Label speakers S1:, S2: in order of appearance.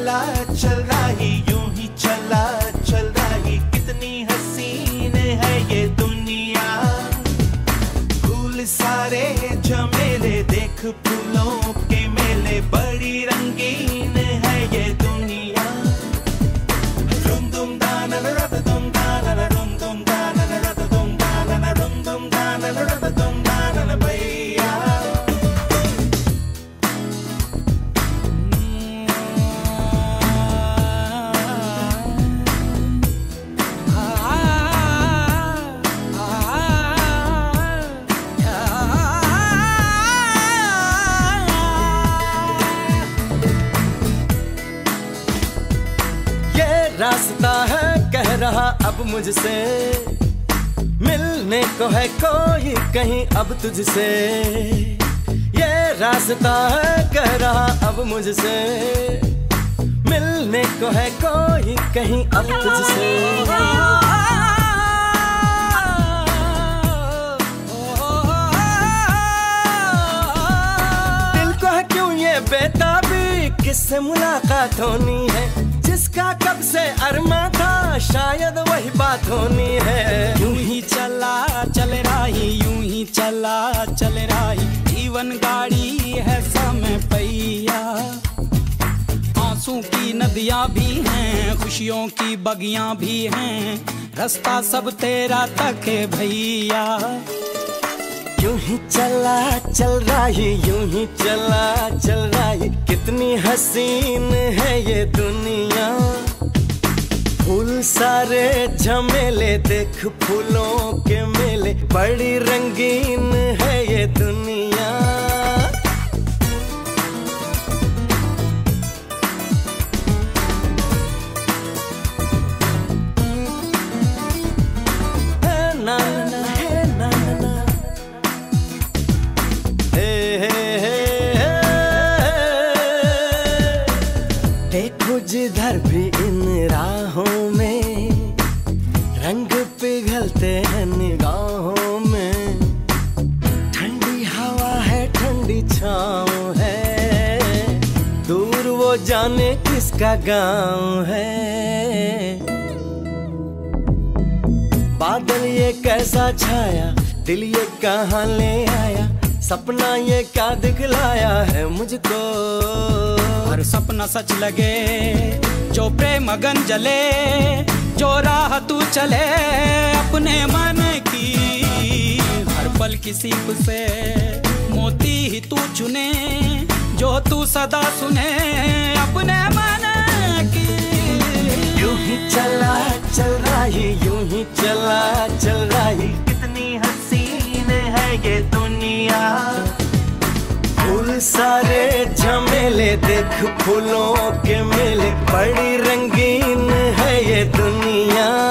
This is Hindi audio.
S1: चला चल रही, यूं ही चला चल रही, कितनी हसीन है ये दुनिया। फूल सारे झमेले, देख फूलों के मेले, बड़ी रंगीन है ये दुनिया। रुम दुम दाना रत दुम दाना रुम दुम दाना रत दुम दाना रुम दुम दाना रत दुम दाना भैया।
S2: रास्ता है कह रहा अब मुझसे, मिलने को है कोई कहीं अब तुझसे। ये रास्ता है कह रहा अब मुझसे, मिलने को है कोई कहीं अब तुझसे। दिल को है क्यों ये बेताबी, किससे मुलाकात होनी है, जिसका कब से अरमा था शायद वही बात होनी है।
S3: यूं ही चला चल रही, यूं ही चला चल रही, जीवन गाड़ी है समय पहिया। आंसू की नदियां भी हैं, खुशियों की बगियां भी हैं, रास्ता सब तेरा तक है भैया।
S2: यूं ही चला चल रही, यूं ही चला चल रही, कितनी हसीन है ये दुनिया। फूल सारे झमेले, देख फूलों के मेले, बड़ी रंगीन है ये दुनिया। ना ना ना ना देखो जिधर भी इन राहों में, रंग पिघलते हैं निगाहों में। ठंडी हवा है, ठंडी छाँव है, दूर वो जाने किसका गाँव है। बादल ये कैसा छाया, दिल ये कहाँ ले आया, सपना ये क्या दिखलाया है मुझको।
S3: हर सपना सच लगे, जो प्रेम अगन जले, जो राह तू चले अपने मन की। हर पल किसी से मोती ही तू चुने, जो तू सदा सुने अपने मन की।
S2: यूं ही चला चल रही, यूं ही चला चल रही,
S1: कितनी हसीन है ये दुनिया।
S2: फूल सारे झमेले, देख फूलों के मेले, बड़ी रंगीन है ये दुनिया।